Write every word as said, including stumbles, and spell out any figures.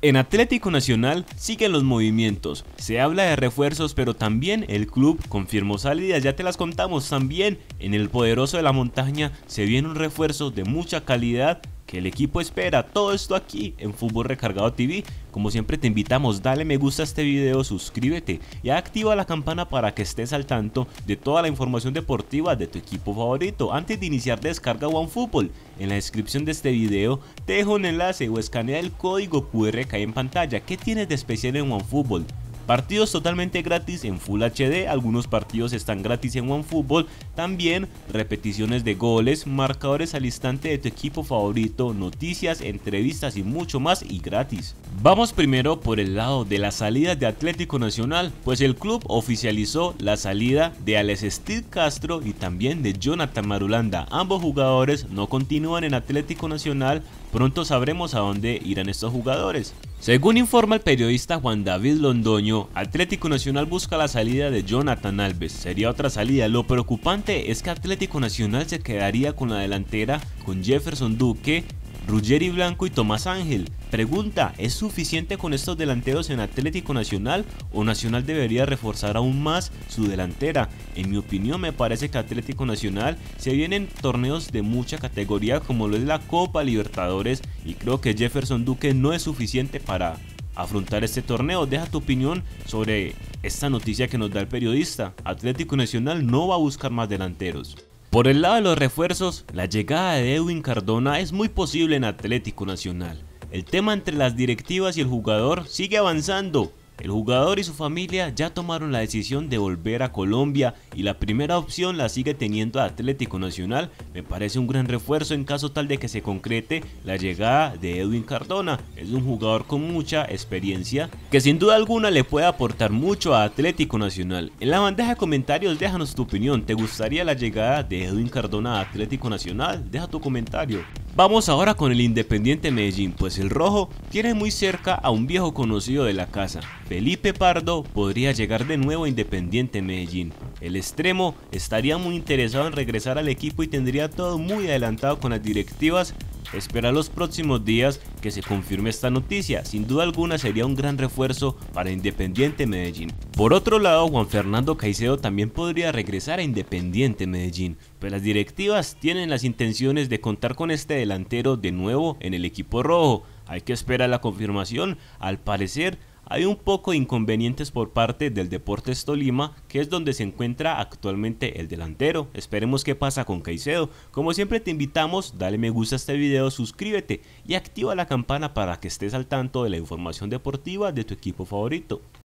En Atlético Nacional siguen los movimientos, se habla de refuerzos, pero también el club confirmó salidas, ya te las contamos. También en el Poderoso de la Montaña se viene un refuerzo de mucha calidad que el equipo espera. Todo esto aquí en Fútbol Recargado T V. Como siempre te invitamos, dale me gusta a este video, suscríbete y activa la campana para que estés al tanto de toda la información deportiva de tu equipo favorito. Antes de iniciar descarga OneFootball, en la descripción de este video te dejo un enlace o escanea el código Q R que hay en pantalla. ¿Qué tienes de especial en OneFootball? Partidos totalmente gratis en Full H D, algunos partidos están gratis en OneFootball, también repeticiones de goles, marcadores al instante de tu equipo favorito, noticias, entrevistas y mucho más y gratis. Vamos primero por el lado de las salidas de Atlético Nacional, pues el club oficializó la salida de Alex Steve Castro y también de Jonathan Marulanda. Ambos jugadores no continúan en Atlético Nacional, pronto sabremos a dónde irán estos jugadores. Según informa el periodista Juan David Londoño, Atlético Nacional busca la salida de Jonathan Alves, sería otra salida. Lo preocupante es que Atlético Nacional se quedaría con la delantera con Jefferson Duque, Ruggeri Blanco y Tomás Ángel. Pregunta, ¿es suficiente con estos delanteros en Atlético Nacional o Nacional debería reforzar aún más su delantera? En mi opinión me parece que Atlético Nacional se vienen torneos de mucha categoría como lo es la Copa Libertadores y creo que Jefferson Duque no es suficiente para afrontar este torneo. Deja tu opinión sobre esta noticia que nos da el periodista. Atlético Nacional no va a buscar más delanteros. Por el lado de los refuerzos, la llegada de Edwin Cardona es muy posible en Atlético Nacional. El tema entre las directivas y el jugador sigue avanzando. El jugador y su familia ya tomaron la decisión de volver a Colombia y la primera opción la sigue teniendo Atlético Nacional. Me parece un gran refuerzo en caso tal de que se concrete la llegada de Edwin Cardona. Es un jugador con mucha experiencia que sin duda alguna le puede aportar mucho a Atlético Nacional. En la bandeja de comentarios déjanos tu opinión. ¿Te gustaría la llegada de Edwin Cardona a Atlético Nacional? Deja tu comentario. Vamos ahora con el Independiente Medellín, pues el rojo tiene muy cerca a un viejo conocido de la casa. Felipe Pardo podría llegar de nuevo a Independiente Medellín. El extremo estaría muy interesado en regresar al equipo y tendría todo muy adelantado con las directivas. Espera los próximos días que se confirme esta noticia. Sin duda alguna sería un gran refuerzo para Independiente Medellín. Por otro lado, Juan Fernando Caicedo también podría regresar a Independiente Medellín, pues las directivas tienen las intenciones de contar con este delantero de nuevo en el equipo rojo. Hay que esperar la confirmación. Al parecer hay un poco de inconvenientes por parte del Deportes Tolima, que es donde se encuentra actualmente el delantero. Esperemos qué pasa con Caicedo. Como siempre te invitamos, dale me gusta a este video, suscríbete y activa la campana para que estés al tanto de la información deportiva de tu equipo favorito.